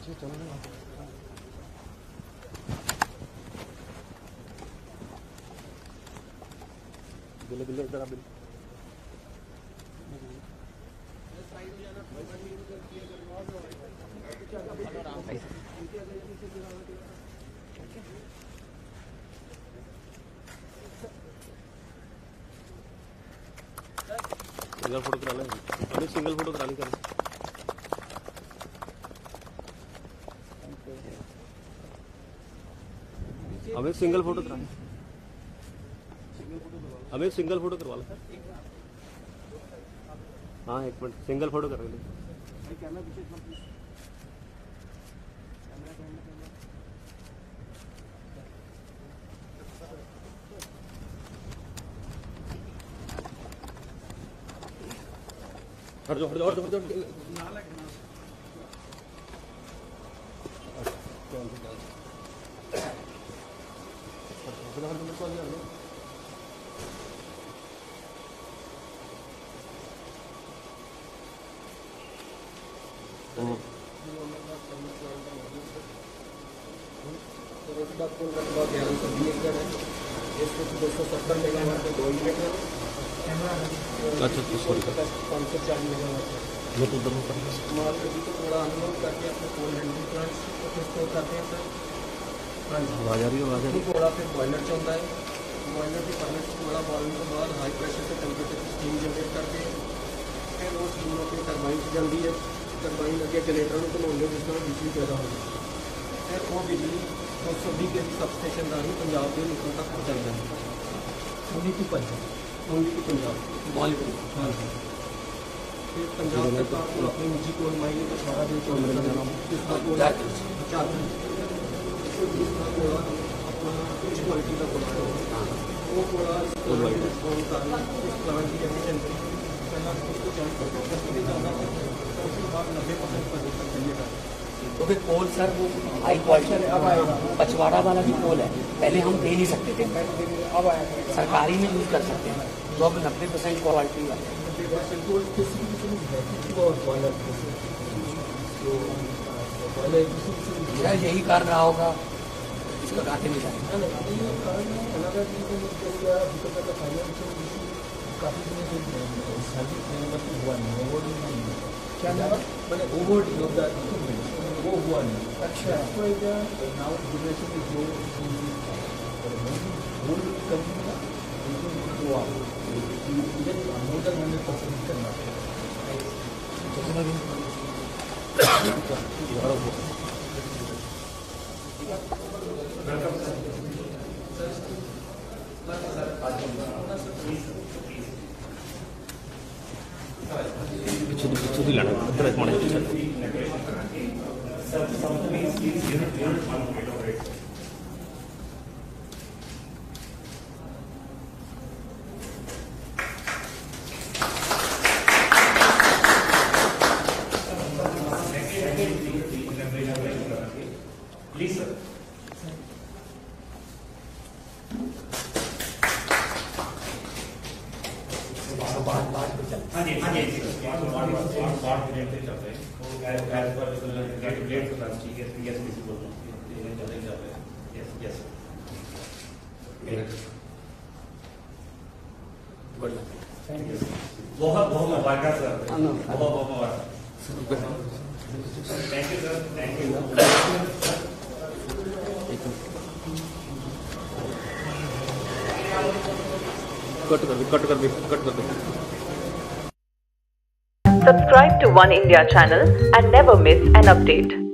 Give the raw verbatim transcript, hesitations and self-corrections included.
बिल्ले बिल्ले इधर आ बिल्ले। सिंगल फोटो करा ले, अभी सिंगल फोटो करा ली कर। अब एक सिंगल फोटो करा, अब एक सिंगल फोटो करवा लो। हाँ एक मिनट, सिंगल फोटो कर ले। हट जाओ हट जाओ हट जाओ। दो सौ सत्तर मेगावाट में दो यूनिट है। अच्छा सॉरी पाँच सौ चालीस मेगावाट वो तो दोनों पर मार्केट को थोड़ा अनलोड करके अपने कोल हैंडलिंग प्लांट्स को स्टोर करते हैं सर। आवाज आ रही है आवाज आ रही है। थोड़ा फिर बॉयलर चलता है, बॉयलर की पानी से थोड़ा बॉइलिंग के बाद हाई प्रेशर से टेम्परेचर स्टीम जनरेट करके फिर वो स्टीम अपनी टरबाइन से जल्दी है, टरबाइन अगे जनरेटर को घुमाएंगे जिसमें बिजली पैदा होगी। फिर वो बिजली दो सौ बीस के सब स्टेशन राही पंजाब के लोगों तक पहुँचाई है। Only to Punjab only to Punjab Bollywood. हाँ फिर पंजाब तक आपको अपनी निजी कोल माइनिंग का सारा दिन चल रहा है जिसका कोला चार जिसका कोला अपना कुछ क्वालिटी का कोला है वो कोला रिस्पॉन्ड करना इस प्लांट की एफिशिएंसी पहला उसको चेंज करके दस दिन ज़्यादा तो उसके बाद नब्बे परसेंट पर तक चलिएगा। तो फिर कोल सर वो हाई क्वालिटी अब आएगा, पचवाड़ा वाला भी कोल है, पहले हम दे नहीं सकते थे, अब आएगा सरकारी में यूज़ कर सकते हैं तो अब नब्बे परसेंट क्वालिटी वाला शायद यही कारण रहा होगा इसका काटे नहीं जाएगा। क्या मैंने ओवर वो हुआ नहीं। अच्छा now duration is low whole company का हुआ इधर मोर देन हंड्रेड परसेंट करना पिछू पिछू ही लाना इधर एक मने प्लीज सर। हाँ जी हाँ जी चलते हैं बहुत बहुत मुबारक सर, बहुत बहुत मुबारक। Thank you sir, thank you. Cut कर दे कट कर दे कट कर दे। Subscribe to One India channel and never miss an update.